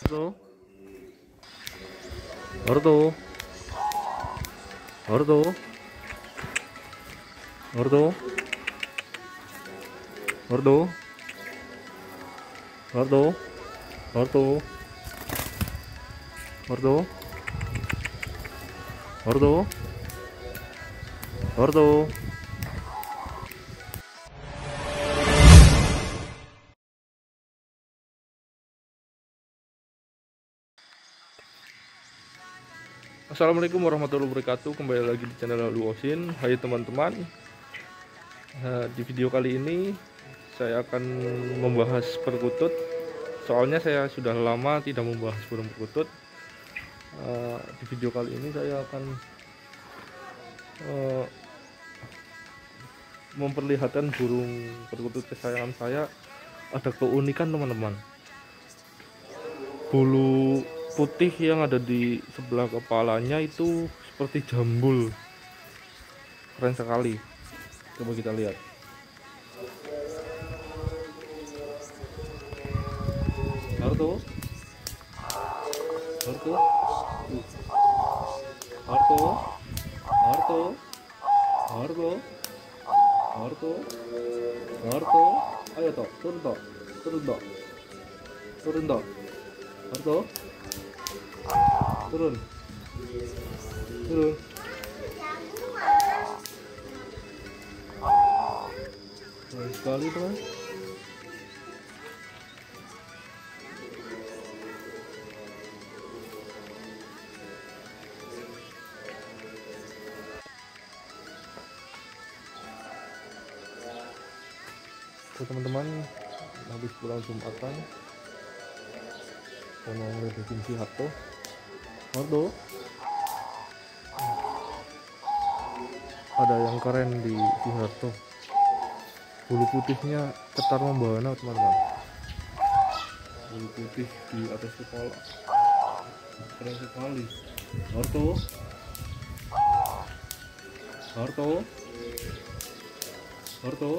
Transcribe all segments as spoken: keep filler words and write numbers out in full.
Ordo, Ordo, Ordo, Ordo, Ordo, Ordo, Ordo, Ordo, Ordo, Ordo. Assalamualaikum warahmatullahi wabarakatuh. Kembali lagi di channel Lalu Osin. Hai teman-teman, nah, di video kali ini saya akan membahas perkutut. Soalnya saya sudah lama tidak membahas burung perkutut. uh, Di video kali ini saya akan uh, memperlihatkan burung perkutut kesayangan saya. Ada keunikan teman-teman, bulu putih yang ada di sebelah kepalanya itu seperti jambul, keren sekali. Coba kita lihat. Harto, Harto, Harto, Harto, Harto, Harto, Harto. Ayo toh, turun toh, turun toh, turun toh, Harto, turun, turun. Keren sekali teman. Teman-teman, habis pulang Jumatan saya mau ngeledekin si Harto. Harto, ada yang keren di si Harto, bulu putihnya cetar membahana teman-teman, bulu putih di atas kepala, keren sekali. Harto, Harto, Harto.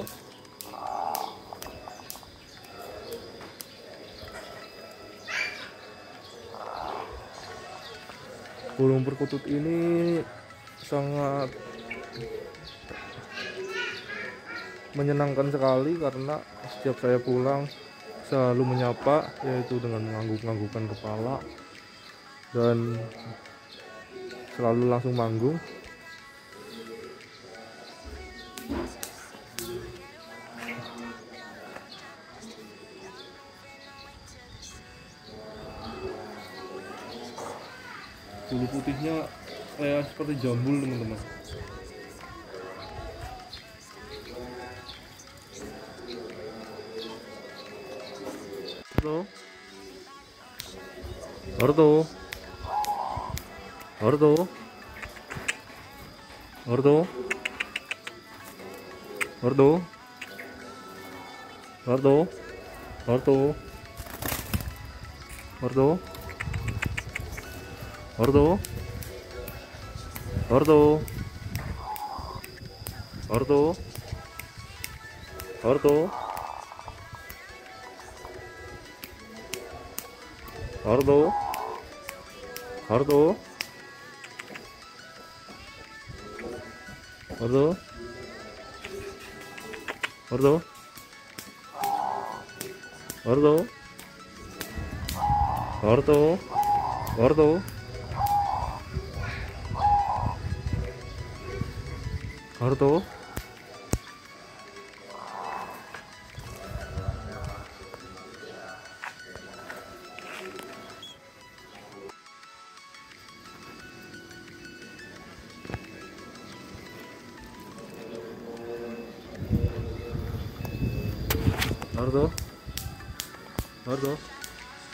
Burung perkutut ini sangat menyenangkan sekali karena setiap saya pulang selalu menyapa, yaitu dengan mengangguk-anggukkan kepala dan selalu langsung manggung. Bulu putihnya kayak seperti jambul teman-teman. Ordo, Ordo, Ordo, Ordo, Ordo, Ordo, Ordo, Ordo, Ordo, Ordo, Ordo, Ordo, Ordo, Ordo, Ordo, Ordo, Ordo, Ordo, Ordo. Ordo, Ordo.